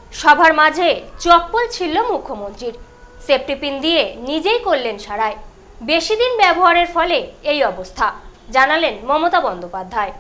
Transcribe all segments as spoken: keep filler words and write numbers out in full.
সভার মাঝে চপ্পল ছিঁড়ল মুখ্যমন্ত্রীর। সেফটি পিন দিয়ে নিজেই করলেন সারাই। বেশি দিন ব্যবহারের ফলে এই অবস্থা, জানালেন মমতা বন্দ্যোপাধ্যায়।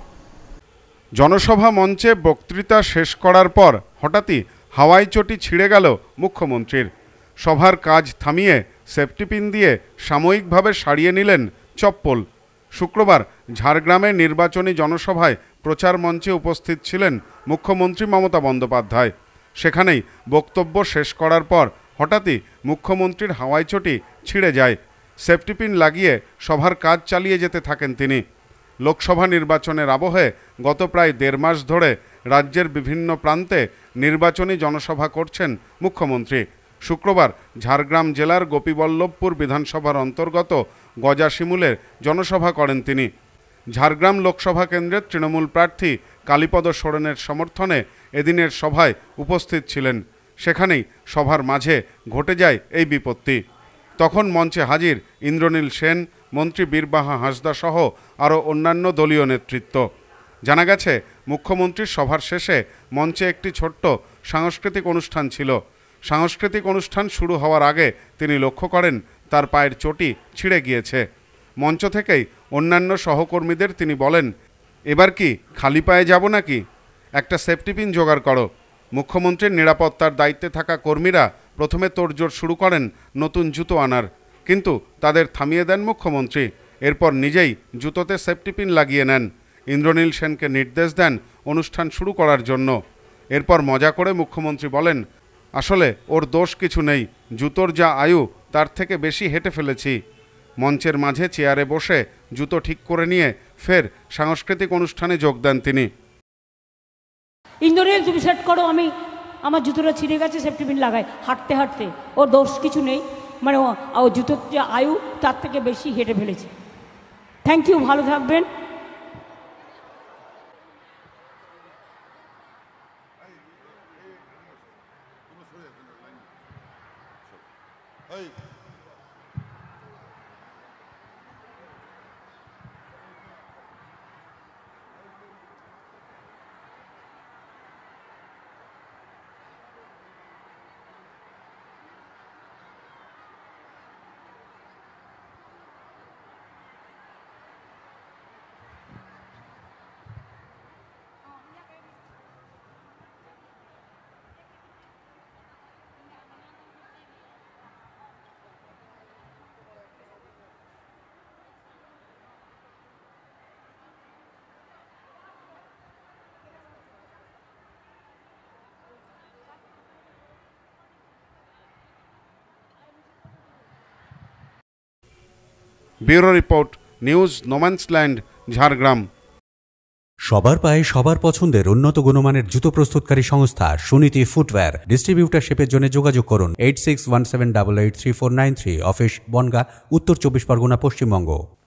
জনসভা মঞ্চে বক্তৃতা শেষ করার পর হঠাৎই হাওয়াই চটি ছিঁড়ে গেল মুখ্যমন্ত্রীর। সভার কাজ থামিয়ে সেফটি পিন দিয়ে সাময়িকভাবে সারিয়ে নিলেন চপ্পল। শুক্রবার ঝাড়গ্রামে নির্বাচনী জনসভায় প্রচার মঞ্চে উপস্থিত ছিলেন মুখ্যমন্ত্রী মমতা বন্দ্যোপাধ্যায়। সেখানেই বক্তব্য শেষ করার পর হঠাৎই মুখ্যমন্ত্রীর হাওয়াই চটি ছিঁড়ে যায়। সেফটি পিন লাগিয়ে সভার কাজ চালিয়ে যেতে থাকেন তিনি। লোকসভা নির্বাচনের আবহে গত প্রায় দেড় মাস ধরে রাজ্যের বিভিন্ন প্রান্তে নির্বাচনী জনসভা করছেন মুখ্যমন্ত্রী। শুক্রবার ঝাড়গ্রাম জেলার গোপীবল্লভপুর বিধানসভার অন্তর্গত গজাশিমুলের জনসভা করেন তিনি। ঝাড়গ্রাম লোকসভা কেন্দ্রের তৃণমূল প্রার্থী কালীপদ সোরেনের সমর্থনে এদিনের সভায় উপস্থিত ছিলেন। সেখানেই সভার মাঝে ঘটে যায় এই বিপত্তি। তখন মঞ্চে হাজির ইন্দ্রনীল সেন, মন্ত্রী বীরবাহা হাঁসদা সহ আরও অন্যান্য দলীয় নেতৃত্ব। জানা গেছে, মুখ্যমন্ত্রীর সভার শেষে মঞ্চে একটি ছোট্ট সাংস্কৃতিক অনুষ্ঠান ছিল। সাংস্কৃতিক অনুষ্ঠান শুরু হওয়ার আগে তিনি লক্ষ্য করেন তার পায়ের চটি ছিঁড়ে গিয়েছে। মঞ্চ থেকেই অন্যান্য সহকর্মীদের তিনি বলেন, এবার কি খালি পায়ে যাব নাকি? একটা সেফটি পিন জোগাড় করো। মুখ্যমন্ত্রীর নিরাপত্তার দায়িত্বে থাকা কর্মীরা প্রথমে তোড়জোড় শুরু করেন নতুন জুতো আনার, কিন্তু তাদের থামিয়ে দেন মুখ্যমন্ত্রী। এরপর নিজেই জুতোতে সেফটি পিন লাগিয়ে নেন। ইন্দ্রনীল সেনকে নির্দেশ দেন অনুষ্ঠান শুরু করার জন্য। এরপর মজা করে মুখ্যমন্ত্রী বলেন, আসলে ওর দোষ কিছু নেই, জুতোর যা আয়ু তার থেকে বেশি হেঁটে ফেলেছি। মঞ্চের মাঝে চেয়ারে বসে জুতো ঠিক করে নিয়ে ফের সাংস্কৃতিক অনুষ্ঠানে যোগ দেন তিনি। ইন্দ্রনীল, তুমি সেট করো, আমি আমার জুতোটা ছিঁড়ে গেছে, সেফটি পিন লাগাই। হাঁটতে হাঁটতে ওর দোষ কিছু নেই, মানে ও জুতোর যে আয়ু তার থেকে বেশি হেঁটে ফেলেছে। থ্যাংক ইউ, ভালো থাকবেন। Bureau report, news no man's land, Jhargram. সবার পায়ে সবার পছন্দের উন্নত গুণমানের জুতো প্রস্তুতকারী সংস্থা সুনীতি ফুটওয়্যার। ডিস্ট্রিবিউটারশিপের জন্য যোগাযোগ করুন eight six one seven double eight three four nine three. Office Bongaon, Uttar Chabbish Pargana, Paschimbanga.